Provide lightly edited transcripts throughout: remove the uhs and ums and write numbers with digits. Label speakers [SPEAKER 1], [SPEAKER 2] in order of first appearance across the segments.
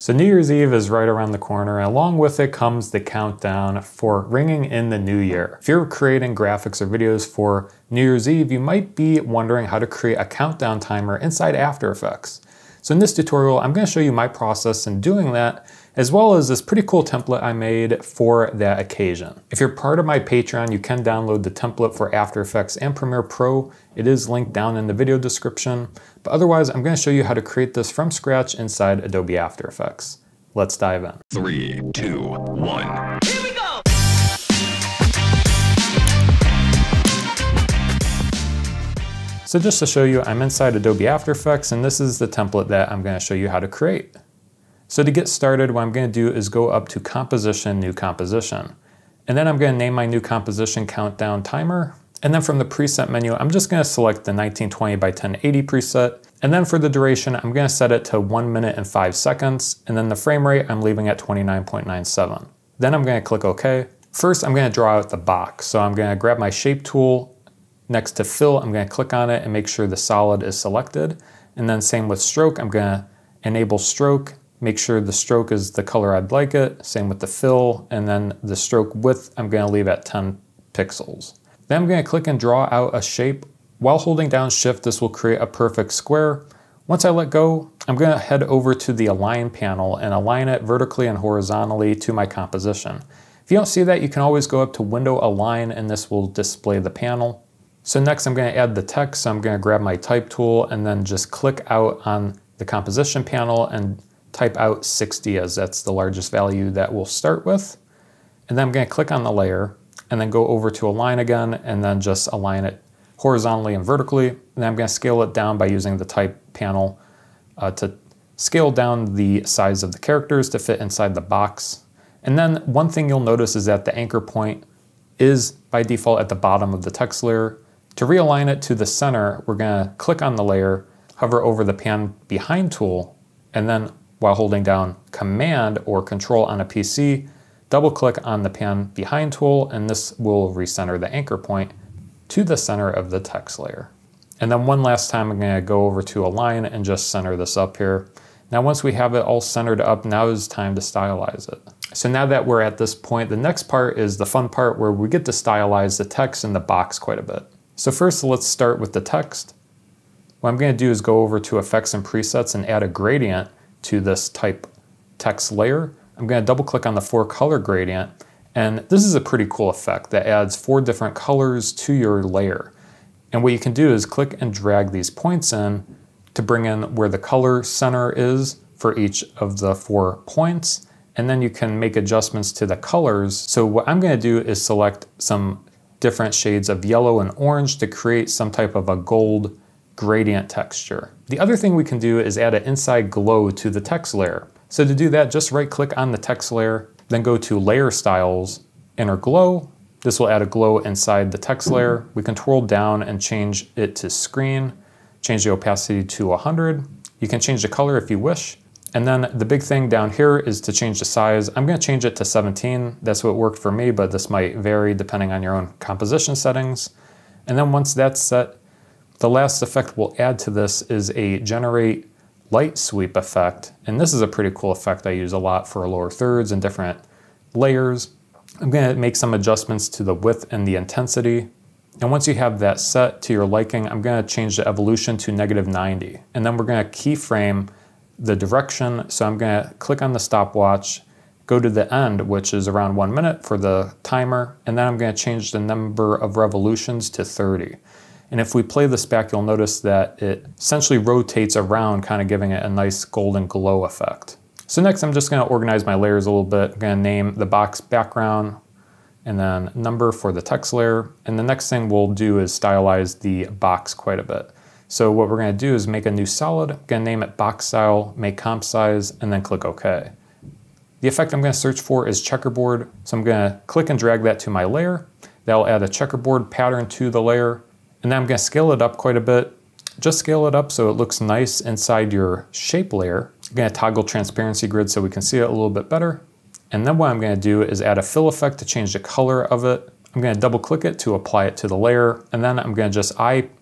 [SPEAKER 1] So New Year's Eve is right around the corner, and along with it comes the countdown for ringing in the new year. If you're creating graphics or videos for New Year's Eve, you might be wondering how to create a countdown timer inside After Effects. So in this tutorial, I'm going to show you my process in doing that, as well as this pretty cool template I made for that occasion. If you're part of my Patreon, you can download the template for After Effects and Premiere Pro. It is linked down in the video description. But otherwise, I'm going to show you how to create this from scratch inside Adobe After Effects. Let's dive in.
[SPEAKER 2] 3, 2, 1.
[SPEAKER 3] Here we go!
[SPEAKER 1] So just to show you, I'm inside Adobe After Effects, and this is the template that I'm going to show you how to create. So to get started, what I'm going to do is go up to Composition, New Composition. And then I'm going to name my new composition Countdown Timer. And then from the preset menu, I'm just going to select the 1920 by 1080 preset. And then for the duration, I'm going to set it to 1 minute and 5 seconds. And then the frame rate, I'm leaving at 29.97. Then I'm going to click OK. First, I'm going to draw out the box. So I'm going to grab my shape tool. Next to fill, I'm going to click on it and make sure the solid is selected. And then same with stroke, I'm going to enable stroke. Make sure the stroke is the color I'd like it. Same with the fill, and then the stroke width, I'm going to leave at 10 pixels. Then I'm going to click and draw out a shape. While holding down Shift, this will create a perfect square. Once I let go, I'm going to head over to the Align panel and align it vertically and horizontally to my composition. If you don't see that, you can always go up to Window Align, and this will display the panel. So next I'm going to add the text, so I'm going to grab my Type tool and then just click out on the composition panel and type out 60 as that's the largest value that we'll start with. And then I'm going to click on the layer and then go over to Align again and then just align it horizontally and vertically. And then I'm going to scale it down by using the Type panel to scale down the size of the characters to fit inside the box. And then one thing you'll notice is that the anchor point is by default at the bottom of the text layer. To realign it to the center, we're going to click on the layer, hover over the Pan Behind tool, and then while holding down Command or Control on a PC, double click on the Pan Behind tool, and this will recenter the anchor point to the center of the text layer. And then one last time, I'm going to go over to Align and just center this up here. Now once we have it all centered up, now is time to stylize it. So now that we're at this point, the next part is the fun part where we get to stylize the text in the box quite a bit. So first, let's start with the text. What I'm going to do is go over to Effects and Presets and add a gradient to this type text layer. I'm going to double click on the 4 color gradient, and this is a pretty cool effect that adds 4 different colors to your layer. And what you can do is click and drag these points in to bring in where the color center is for each of the 4 points, and then you can make adjustments to the colors. So what I'm going to do is select some different shades of yellow and orange to create some type of a gold gradient texture. The other thing we can do is add an inside glow to the text layer. So to do that, just right click on the text layer, then go to Layer Styles, enter Glow. This will add a glow inside the text layer. We can twirl down and change it to Screen, change the opacity to 100. You can change the color if you wish. And then the big thing down here is to change the size. I'm going to change it to 17. That's what worked for me, but this might vary depending on your own composition settings. And then once that's set, the last effect we'll add to this is a Generate Light Sweep effect. And this is a pretty cool effect I use a lot for lower thirds and different layers. I'm going to make some adjustments to the width and the intensity. And once you have that set to your liking, I'm going to change the evolution to -90. And then we're going to keyframe the direction. So I'm going to click on the stopwatch, go to the end, which is around 1 minute for the timer, and then I'm going to change the number of revolutions to 30. And if we play this back, you'll notice that it essentially rotates around, kind of giving it a nice golden glow effect. So next I'm just going to organize my layers a little bit. I'm going to name the box background and then number for the text layer. And the next thing we'll do is stylize the box quite a bit. So what we're going to do is make a new solid. I'm going to name it box style, make comp size, and then click OK. The effect I'm going to search for is checkerboard. So I'm going to click and drag that to my layer. That'll add a checkerboard pattern to the layer. And then I'm going to scale it up quite a bit. Just scale it up so it looks nice inside your shape layer. I'm going to toggle transparency grid so we can see it a little bit better. And then what I'm going to do is add a fill effect to change the color of it. I'm going to double click it to apply it to the layer. And then I'm going to just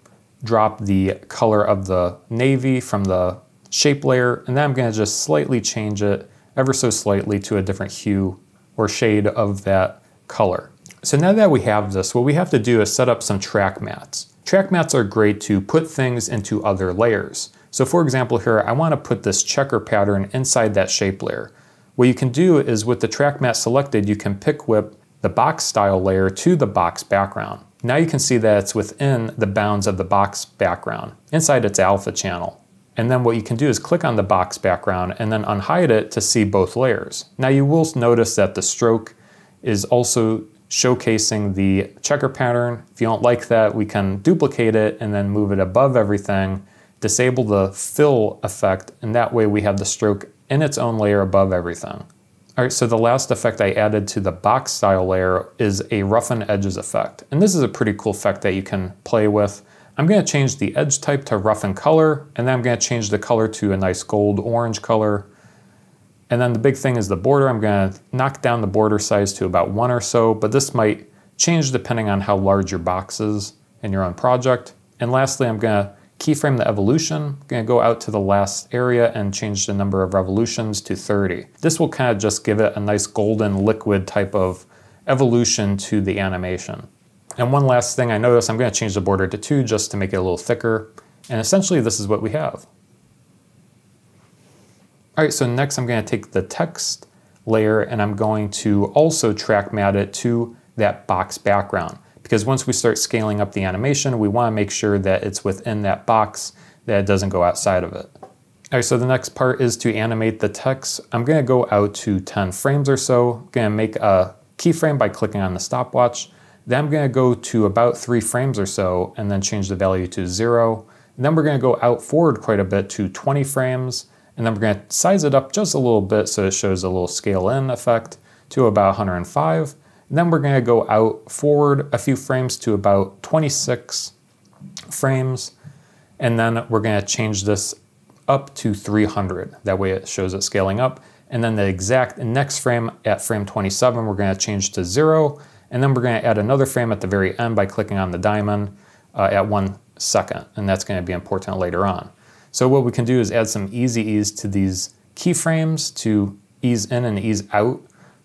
[SPEAKER 1] drop the color of the navy from the shape layer, and then I'm going to just slightly change it ever so slightly to a different hue or shade of that color. So now that we have this, what we have to do is set up some track mats. Track mats are great to put things into other layers. So for example here, I want to put this checker pattern inside that shape layer. What you can do is with the track mat selected, you can pick whip the box style layer to the box background. Now you can see that it's within the bounds of the box background, inside its alpha channel. And then what you can do is click on the box background and then unhide it to see both layers. Now you will notice that the stroke is also showcasing the checker pattern. If you don't like that, we can duplicate it and then move it above everything, disable the fill effect, and that way we have the stroke in its own layer above everything. All right, so the last effect I added to the box style layer is a roughen edges effect. And this is a pretty cool effect that you can play with. I'm gonna change the edge type to roughen color, and then I'm gonna change the color to a nice gold orange color. And then the big thing is the border. I'm gonna knock down the border size to about 1 or so, but this might change depending on how large your box is in your own project. And lastly, I'm gonna keyframe the evolution. I'm gonna go out to the last area and change the number of revolutions to 30. This will kind of just give it a nice golden liquid type of evolution to the animation. And one last thing I noticed, I'm gonna change the border to 2 just to make it a little thicker. And essentially this is what we have. All right, so next I'm gonna take the text layer and I'm going to also track mat it to that box background. Because once we start scaling up the animation, we wanna make sure that it's within that box, that it doesn't go outside of it. All right, so the next part is to animate the text. I'm gonna go out to 10 frames or so. I'm gonna make a keyframe by clicking on the stopwatch. Then I'm gonna go to about 3 frames or so and then change the value to 0. And then we're gonna go out forward quite a bit to 20 frames. And then we're gonna size it up just a little bit so it shows a little scale in effect to about 105. And then we're gonna go out forward a few frames to about 26 frames. And then we're gonna change this up to 300. That way it shows it scaling up. And then the exact next frame at frame 27, we're gonna change to 0. And then we're gonna add another frame at the very end by clicking on the diamond at 1 second. And that's gonna be important later on. So what we can do is add some easy ease to these keyframes to ease in and ease out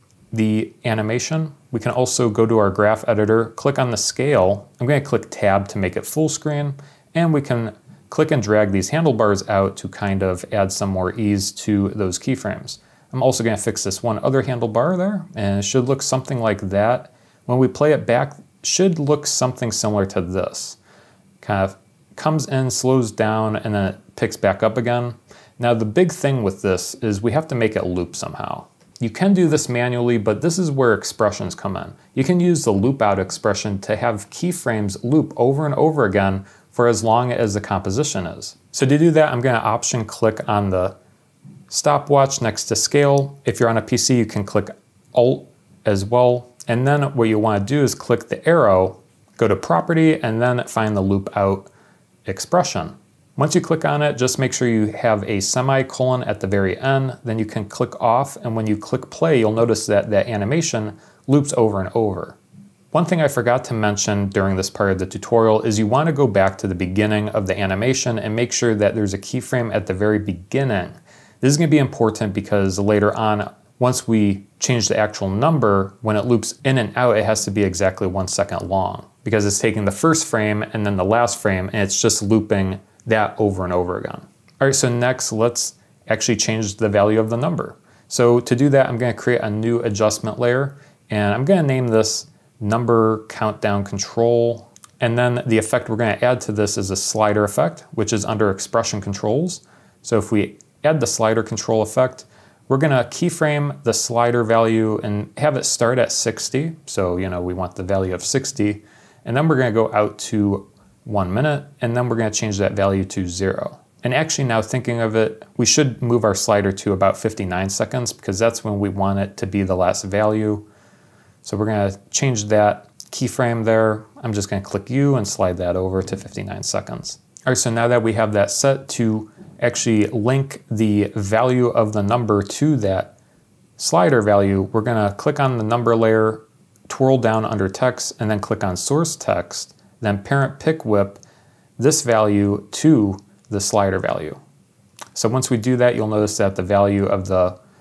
[SPEAKER 1] the animation. We can also go to our graph editor, click on the scale. I'm going to click tab to make it full screen, and we can click and drag these handlebars out to kind of add some more ease to those keyframes. I'm also going to fix this one other handlebar there, and it should look something like that. When we play it back, it should look something similar to this. Kind of comes in, slows down, and then it picks back up again. Now the big thing with this is we have to make it loop somehow. You can do this manually, but this is where expressions come in. You can use the loop out expression to have keyframes loop over and over again for as long as the composition is. So to do that, I'm gonna option click on the stopwatch next to scale. If you're on a PC, you can click Alt as well. And then what you wanna do is click the arrow, go to property, and then find the loop out expression. Once you click on it, just make sure you have a semicolon at the very end, then you can click off, and when you click play, you'll notice that that animation loops over and over. One thing I forgot to mention during this part of the tutorial is you want to go back to the beginning of the animation and make sure that there's a keyframe at the very beginning. This is going to be important because later on, once we change the actual number, when it loops in and out, it has to be exactly 1 second long because it's taking the first frame and then the last frame, and it's just looping that over and over again. All right, so next let's actually change the value of the number. So to do that, I'm gonna create a new adjustment layer, and I'm gonna name this number countdown control. And then the effect we're gonna add to this is a slider effect, which is under expression controls. So if we add the slider control effect, we're gonna keyframe the slider value and have it start at 60. So, we want the value of 60. And then we're gonna go out to 1 minute, and then we're going to change that value to 0. And actually now thinking of it, we should move our slider to about 59 seconds because that's when we want it to be the last value. So we're going to change that keyframe there. I'm just going to click U and slide that over to 59 seconds. All right, so now that we have that set to actually link the value of the number to that slider value, we're going to click on the number layer, twirl down under text, and then click on source text. Then parent pick whip this value to the slider value. So once we do that, you'll notice that the value of the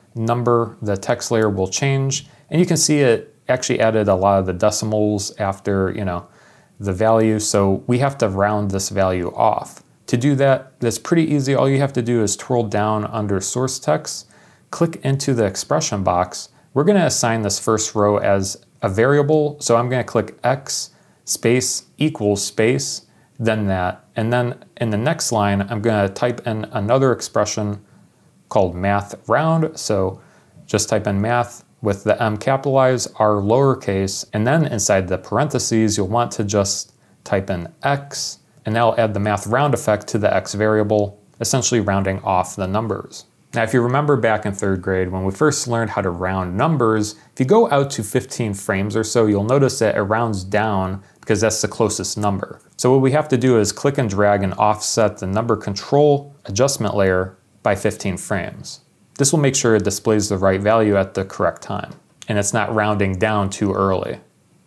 [SPEAKER 1] number, the text layer will change. And you can see it actually added a lot of the decimals after, the value. So we have to round this value off. To do that, that's pretty easy. All you have to do is twirl down under source text, click into the expression box. We're going to assign this first row as a variable. So I'm going to click X space equals space, then that. And then in the next line, I'm going to type in another expression called math round. So just type in math with the M capitalized, R lowercase, and then inside the parentheses, you'll want to just type in X, and that'll add the math round effect to the X variable, essentially rounding off the numbers. Now, if you remember back in 3rd grade, when we first learned how to round numbers, if you go out to 15 frames or so, you'll notice that it rounds down because that's the closest number. So what we have to do is click and drag and offset the number control adjustment layer by 15 frames. This will make sure it displays the right value at the correct time, and it's not rounding down too early.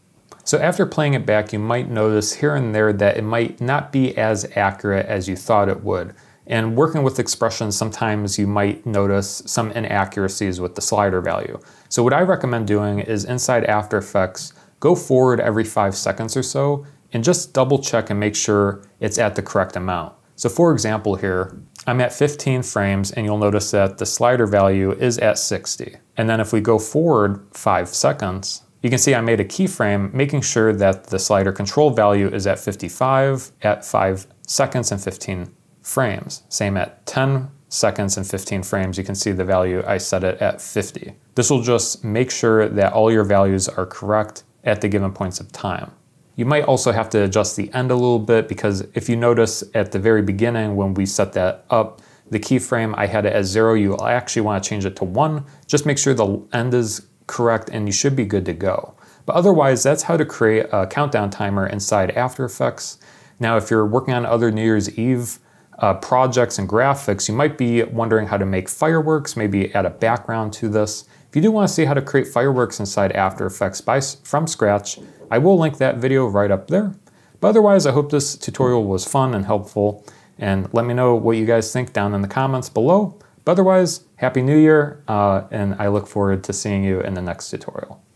[SPEAKER 1] So after playing it back, you might notice here and there that it might not be as accurate as you thought it would. And working with expressions, sometimes you might notice some inaccuracies with the slider value. So what I recommend doing is inside After Effects, go forward every 5 seconds or so, and just double check and make sure it's at the correct amount. So for example here, I'm at 15 frames and you'll notice that the slider value is at 60. And then if we go forward 5 seconds, you can see I made a keyframe making sure that the slider control value is at 55 at 5 seconds and 15 frames. Same at 10 seconds and 15 frames, you can see the value I set it at 50. This will just make sure that all your values are correct at the given points of time. You might also have to adjust the end a little bit because if you notice at the very beginning when we set that up, the keyframe I had it as 0, you actually want to change it to 1. Just make sure the end is correct and you should be good to go. But otherwise, that's how to create a countdown timer inside After Effects. Now, if you're working on other New Year's Eve projects and graphics, you might be wondering how to make fireworks, maybe add a background to this. If you do want to see how to create fireworks inside After Effects from scratch, I will link that video right up there. But otherwise, I hope this tutorial was fun and helpful, and let me know what you guys think down in the comments below. But otherwise, Happy New Year, and I look forward to seeing you in the next tutorial.